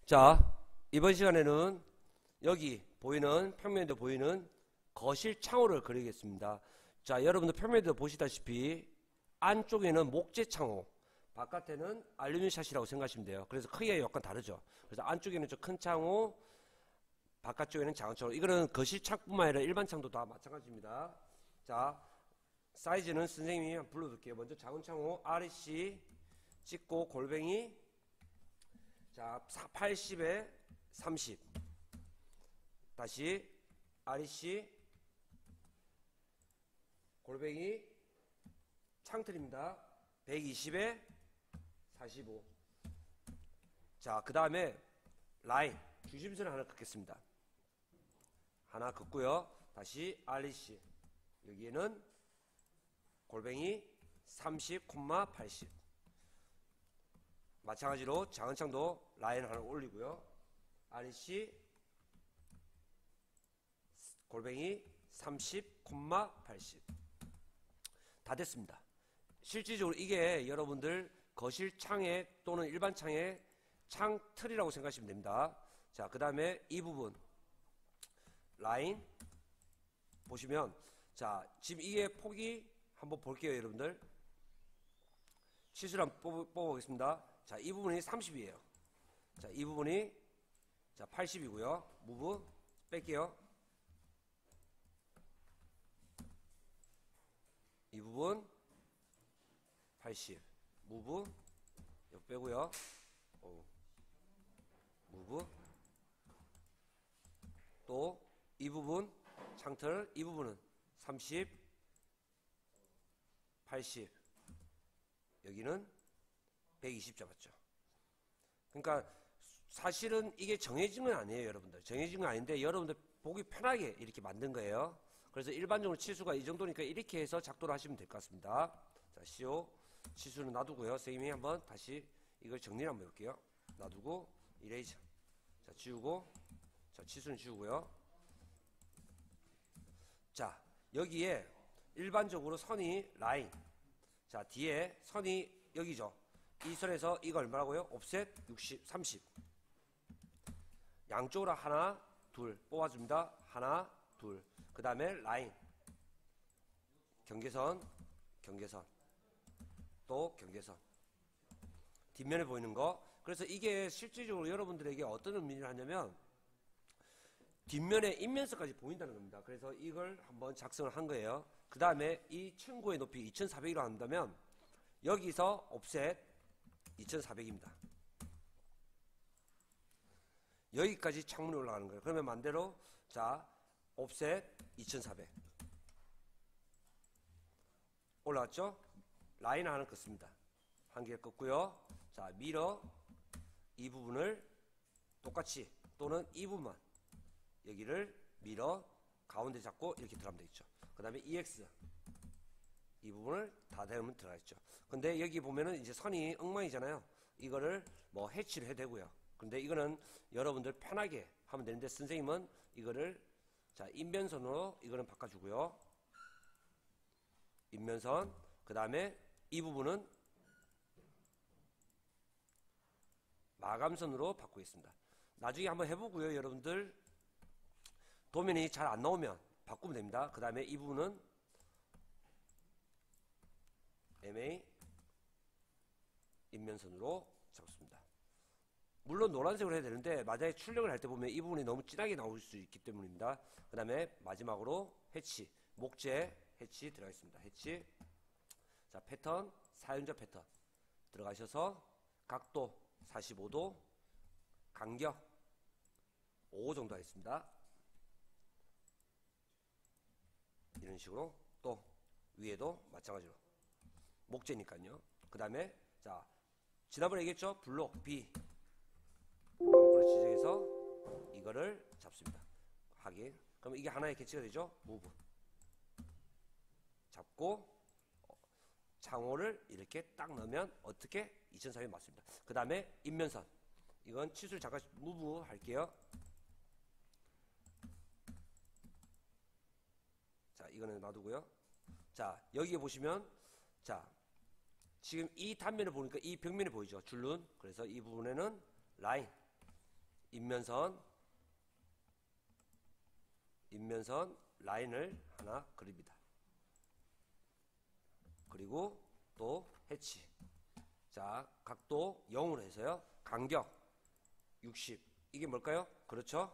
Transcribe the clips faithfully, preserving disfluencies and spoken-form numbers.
자, 이번 시간에는 여기 보이는 평면에도 보이는 거실 창호를 그리겠습니다. 자, 여러분들 평면에도 보시다시피 안쪽에는 목재 창호, 바깥에는 알루미늄 샷이라고 생각하시면 돼요. 그래서 크기가 약간 다르죠. 그래서 안쪽에는 좀 큰 창호, 바깥쪽에는 작은 창호. 이거는 거실 창뿐만 아니라 일반 창도 다 마찬가지입니다. 자, 사이즈는 선생님이 한번 불러둘게요. 먼저 작은 창호 알이씨 찍고 골뱅이 자 팔십에 삼십, 다시 알이씨 골뱅이 창틀입니다. 백이십에 사십오. 자, 그 다음에 라인 중심선을 하나 긋겠습니다. 하나 긋고요. 다시 알이씨 여기에는 골뱅이 삼십, 팔십. 마찬가지로 작은 창도 라인 하나 올리고요. 알이씨 골뱅이 삼십, 팔십. 다 됐습니다. 실질적으로 이게 여러분들 거실 창에 또는 일반 창의 창틀이라고 생각하시면 됩니다. 자, 그 다음에 이 부분 라인 보시면, 자, 지금 이게 폭이 한번 볼게요. 여러분들 치수를 한번 뽑, 뽑아보겠습니다. 자, 이 부분이 삼십이에요. 자, 이 부분이 자 팔십이고요. 무브 뺄게요. 이 부분 팔십, 무브 이거 빼고요. 오. 무브 또 이 부분 창틀, 이 부분은 삼십, 팔십, 여기는 백이십 잡았죠. 그러니까 사실은 이게 정해진 건 아니에요. 여러분들 정해진 건 아닌데 여러분들 보기 편하게 이렇게 만든 거예요. 그래서 일반적으로 치수가 이 정도니까 이렇게 해서 작도를 하시면 될 것 같습니다. 자, 씨오 치수는 놔두고요. 선생님이 한번 다시 이걸 정리를 한번 해볼게요. 놔두고 이레이저 자 지우고, 자 치수는 지우고요. 자, 여기에 일반적으로 선이 라인, 자 뒤에 선이 여기죠. 이 선에서 이거 얼마라고요? 옵셋 육십, 삼십. 양쪽으로 하나 둘 뽑아줍니다. 하나 둘. 그 다음에 라인 경계선, 경계선 또 경계선 뒷면에 보이는 거. 그래서 이게 실질적으로 여러분들에게 어떤 의미를 하냐면 뒷면에 인면선까지 보인다는 겁니다. 그래서 이걸 한번 작성을 한 거예요. 그 다음에 이 층고의 높이 이천사백으로 한다면 여기서 옵셋 이천사백입니다. 여기까지 창문이 올라가는 거예요. 그러면 반대로 자 옵셋 이천사백 올라왔죠? 라인 하나 긋습니다. 한 개 긋고요. 자, 미러 이 부분을 똑같이 또는 이 부분만 여기를 미러 가운데 잡고 이렇게 들어가면 되겠죠. 그 다음에 이엑스 이 부분을 다 대면 들어가 있죠. 근데 여기 보면은 이제 선이 엉망이잖아요. 이거를 뭐 해치를 해도 되고요. 근데 이거는 여러분들 편하게 하면 되는데 선생님은 이거를 자 인면선으로 이거는 바꿔주고요. 인면선 그 다음에 이 부분은 마감선으로 바꾸겠습니다. 나중에 한번 해보고요. 여러분들 도면이 잘 안 나오면 바꾸면 됩니다. 그 다음에 이 부분은 엠에이 인면선으로 잡습니다. 물론 노란색으로 해야 되는데 만약에 출력을 할 때 보면 이 부분이 너무 진하게 나올 수 있기 때문입니다. 그 다음에 마지막으로 해치 목재 해치 들어가겠습니다. 해치 자 패턴 사용자 패턴 들어가셔서 각도 사십오 도 간격 오 정도 하겠습니다. 이런 식으로 또 위에도 마찬가지로 목재니까요. 그 다음에 자 지난번에 얘기했죠. 블록 B 방구를 지정해서 이거를 잡습니다. 확인. 그럼 이게 하나의 개체가 되죠. 무브 잡고 창호를 이렇게 딱 넣으면 어떻게 이천사백 맞습니다. 그 다음에 인면선 이건 치수를 잠깐 무브 할게요. 자 이거는 놔두고요. 자 여기에 보시면 자 지금 이 단면을 보니까 이 벽면이 보이죠. 줄눈. 그래서 이 부분에는 라인 인면선 인면선 라인을 하나 그립니다. 그리고 또 해치. 자, 각도 영으로 해서요. 간격 육십. 이게 뭘까요? 그렇죠?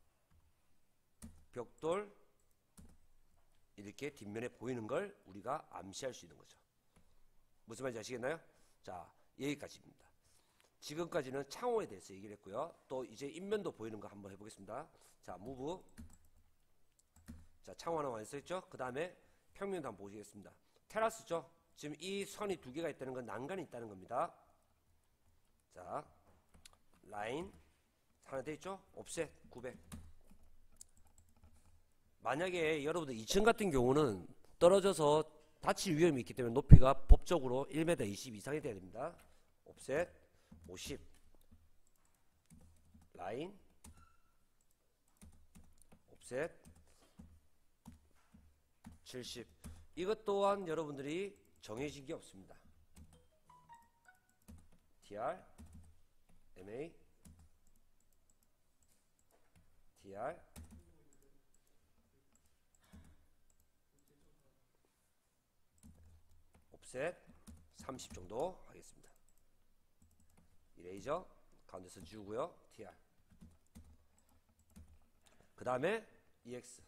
벽돌 이렇게 뒷면에 보이는 걸 우리가 암시할 수 있는 거죠. 무슨 말인지 아시겠나요? 자, 여기까지입니다. 지금까지는 창호에 대해서 얘기를 했고요. 또 이제 인면도 보이는 거 한번 해보겠습니다. 자, 무브. 자, 창호 하나 완성했죠? 그 다음에 평면도 한번 보시겠습니다. 테라스죠? 지금 이 선이 두 개가 있다는 건 난간이 있다는 겁니다. 자, 라인 하나 돼 있죠? 옵셋 구백. 만약에 여러분들 이 층 같은 경우는 떨어져서 다칠 위험이 있기 때문에 높이가 법적으로 일 미터 이십 이상이 돼야 됩니다. 옵셋 오십. 라인 옵셋 칠십. 이것 또한 여러분들이 정해진 게 없습니다. 티알 엠에이 티알 옵셋 삼십 정도 하겠습니다. 이레이저 가운데서 지우고요. 티알 그 다음에 이엑스.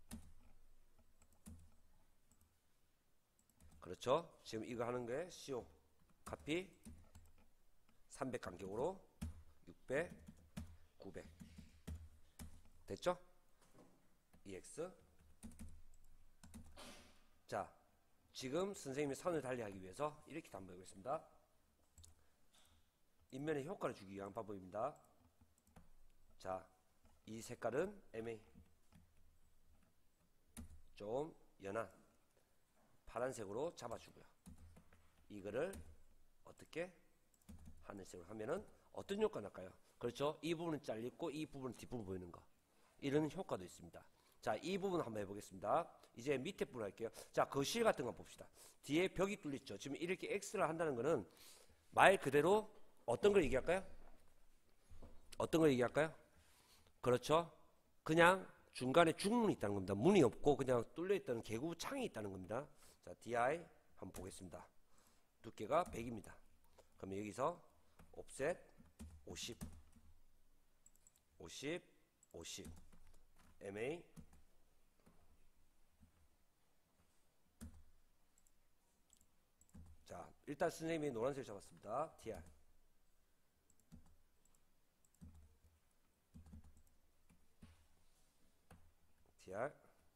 그렇죠. 지금 이거 하는 게 씨오 카피 삼백 간격으로 육백 구백 됐죠? 이엑스. 자, 지금 선생님이 선을 달리하기 위해서 이렇게 한번 해보겠습니다. 인면에 효과를 주기 위한 방법입니다. 자, 이 색깔은 엠에이 좀 연한 파란색으로 잡아주고요. 이거를 어떻게 하늘색으로 하면은 어떤 효과가 날까요? 그렇죠. 이 부분은 잘리고 이 부분은 뒷부분 보이는 거. 이런 효과도 있습니다. 자, 이 부분 한번 해보겠습니다. 이제 밑에 부분 할게요. 자, 거실 같은 거 봅시다. 뒤에 벽이 뚫렸죠. 지금 이렇게 X를 한다는 거는 말 그대로 어떤 걸 얘기할까요? 어떤 걸 얘기할까요? 그렇죠. 그냥 중간에 중문이 있다는 겁니다. 문이 없고 그냥 뚫려있다는 개구 창이 있다는 겁니다. 자, 디아이 한번 보겠습니다. 두께가 백입니다. 그러면 여기서 옵셋 오십 오십 오십 엠에이 자, 일단 선생님이 노란색 잡았습니다. 티알 티알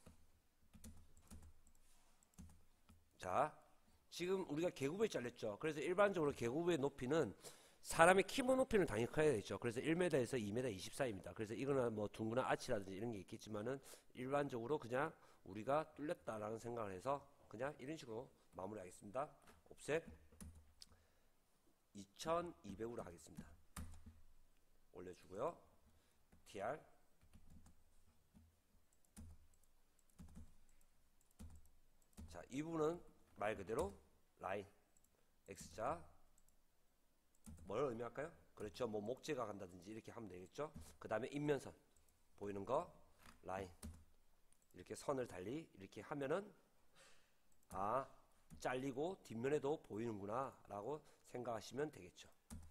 자, 지금 우리가 계구부에 잘렸죠. 그래서 일반적으로 계구부의 높이는 사람의 키모 높이는 당연히 커야 되죠. 그래서 일 미터에서 이 미터 이십사입니다. 그래서 이거는 뭐 둥근한 아치라든지 이런 게 있겠지만은 일반적으로 그냥 우리가 뚫렸다라는 생각을 해서 그냥 이런 식으로 마무리하겠습니다. 옵셋 이천이백으로 하겠습니다. 올려주고요. 티알 자, 이 부분은 말 그대로 라인 X자 뭘 의미할까요? 그렇죠. 뭐 목재가 간다든지 이렇게 하면 되겠죠. 그 다음에 인면선 보이는 거 라인 이렇게 선을 달리 이렇게 하면은 아, 잘리고 뒷면에도 보이는구나 라고 생각하시면 되겠죠.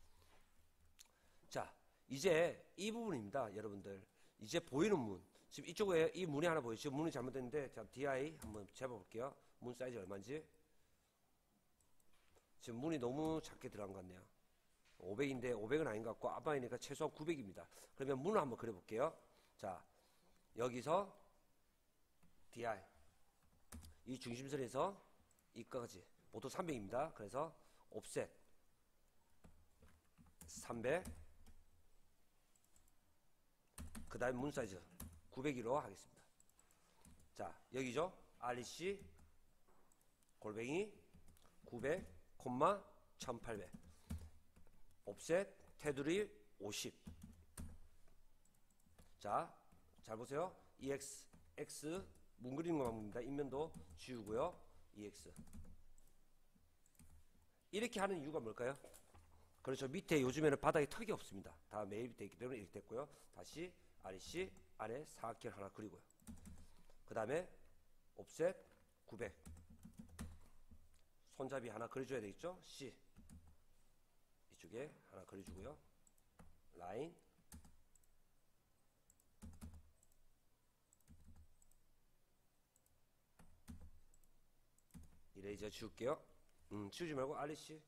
자, 이제 이 부분입니다. 여러분들 이제 보이는 문 지금 이쪽에 이 문이 하나 보이죠. 문이 잘못됐는데 자, 디아이 한번 재봐볼게요. 문 사이즈 얼마인지. 지금 문이 너무 작게 들어간 것 같네요. 오백인데 오백은 아닌 것 같고 앞방이니까 최소한 구백입니다. 그러면 문을 한번 그려볼게요. 자, 여기서 디아이 이 중심선에서 이까지 보통 삼백입니다. 그래서 옵셋 삼백 그 다음에 문 사이즈 구백으로 하겠습니다. 자, 여기죠. 알이씨 골뱅이 구백 콤마 천팔백 옵셋 테두리 오십. 자, 잘 보세요. 이엑스 X 문 그리는 것만 봅니다. 인면도 지우고요. 이엑스 이렇게 하는 이유가 뭘까요? 그렇죠. 밑에 요즘에는 바닥에 턱이 없습니다. 다 매입이 되어 있기 때문에 이렇게 됐고요. 다시 알이씨 안에 사각형 하나 그리고요. 그 다음에 옵셋 구백 손잡이 하나 그려줘야 되겠죠. C 이쪽에 하나 그려주고요. 라인 이레이저 지울게요. 음, 지우지 말고 알이씨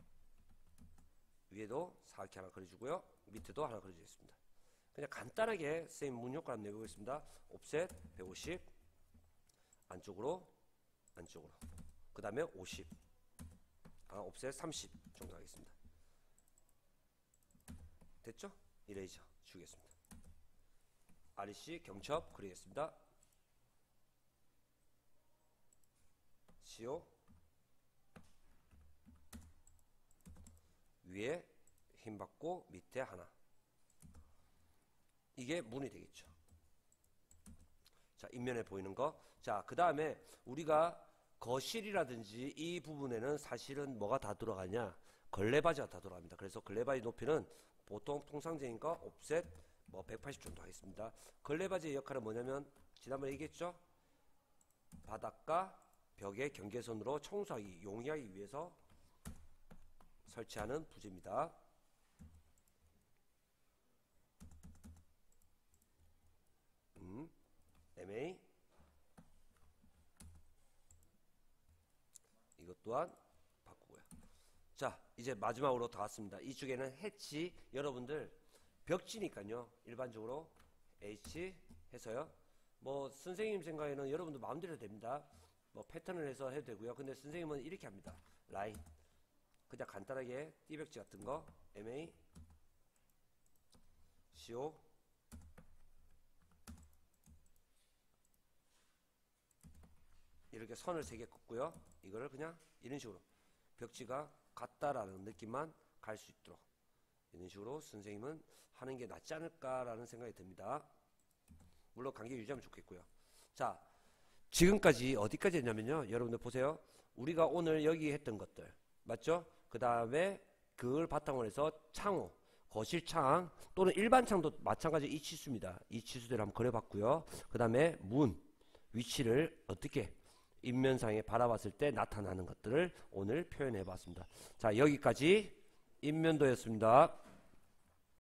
위에도 사각형 하나 그려주고요. 밑에도 하나 그려주겠습니다. 그냥 간단하게 선생님 문 효과 한번 내보겠습니다. 옵셋 백오십 안쪽으로 안쪽으로 그 다음에 오십 아, 옵셋 삼십 정도 하겠습니다. 됐죠? 이레이저 지우겠습니다. 알이씨 경첩 그리겠습니다. 시오 위에 힘 받고 밑에 하나 이게 문이 되겠죠. 자, 인면에 보이는 거. 자, 그 다음에 우리가 거실이라든지 이 부분에는 사실은 뭐가 다 들어가냐? 걸레바지가 다 들어갑니다. 그래서 걸레바지 높이는 보통 통상적인거 옵셋 뭐 백팔십 정도 하겠습니다. 걸레바지의 역할은 뭐냐면 지난번에 얘기했죠? 바닥과 벽의 경계선으로 청소하기, 용이하기 위해서 설치하는 부재입니다. 음, 엠에이 이것 또한 바꾸고요. 자, 이제 마지막으로 다 왔습니다. 이쪽에는 해치 여러분들 벽지니까요. 일반적으로 H 해서요. 뭐 선생님 생각에는 여러분들 마음대로 됩니다. 뭐 패턴을 해서 해도 되고요. 근데 선생님은 이렇게 합니다. 라인 그냥 간단하게 띠벽지 같은 거 엠에이 씨오 이렇게 선을 세 개 긋고요. 이거를 그냥 이런 식으로 벽지가 같다라는 느낌만 갈 수 있도록 이런 식으로 선생님은 하는 게 낫지 않을까라는 생각이 듭니다. 물론 관계 유지하면 좋겠고요. 자, 지금까지 어디까지 했냐면요. 여러분들 보세요. 우리가 오늘 여기 했던 것들 맞죠? 그 다음에 그걸 바탕으로 해서 창호, 거실창 또는 일반 창도 마찬가지 이 치수입니다. 이 치수대로 한번 그려봤고요. 그 다음에 문 위치를 어떻게 인면상에 바라봤을 때 나타나는 것들을 오늘 표현해 봤습니다. 자, 여기까지 인면도였습니다.